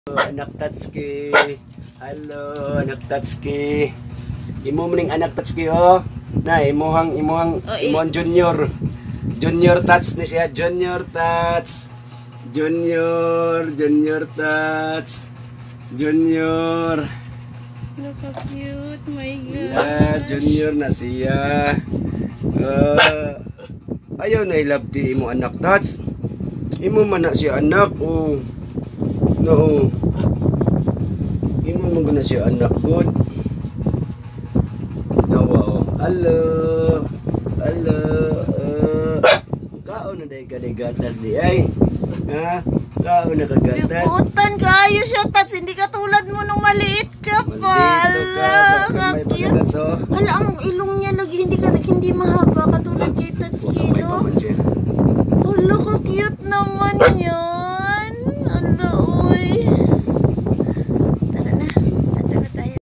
Anak Tatsuki. Halo, anak Tatsuki. Imo mning anak Tatsuki oh. Na imuhang junior. Junior Tats ni siya, Junior Tats. Junior Tats. Junior. Look how cute, my God. Yeah, Junior na siya. Ayaw na ilab di imo anak Tats. Imo man na siya anak oh. No. Imo man guna siya anak good. Nawa. Hello. Kaon na day gatas di ay. Ha? Kaon na kagatas. Putan kayo